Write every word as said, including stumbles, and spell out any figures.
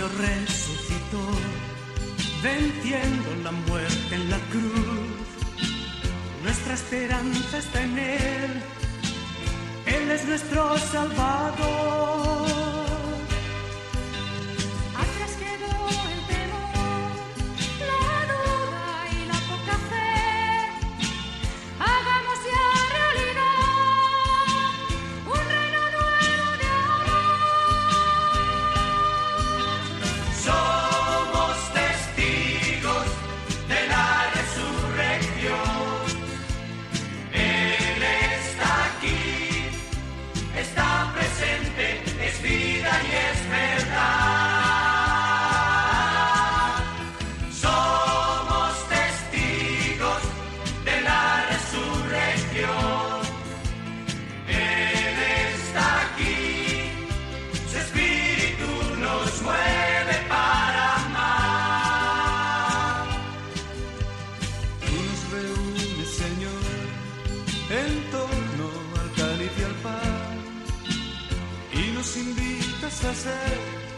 Señor resucitó, venciendo la muerte en la cruz. Nuestra esperanza está en Él, Él es nuestro Salvador. Atrás quedó el temor, la duda y la poca fe. Hagamos ya realidad un reino nuevo de amor. Somos testigos de la resurrección. Él está aquí, está presente, es vida y es verdad. Somos testigos de la resurrección. Él está aquí, su espíritu nos mueve para amar. Tú nos reúnes, Señor, en torno al cáliz y al pan, y nos invitas a ser